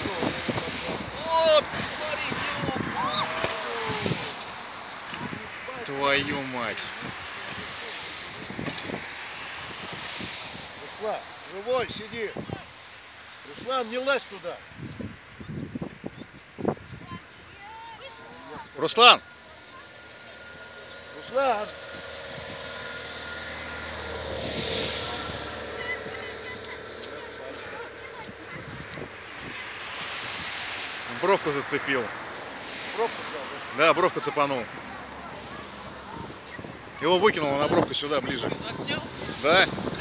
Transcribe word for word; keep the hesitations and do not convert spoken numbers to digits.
Вот, Твою мать. Руслан, живой, сиди. Руслан, не лазь туда. Руслан! Руслан! Бровку зацепил. Бровку взял, да? Да, бровку цепанул. Его выкинуло на бровку сюда, ближе. Заснял? Да.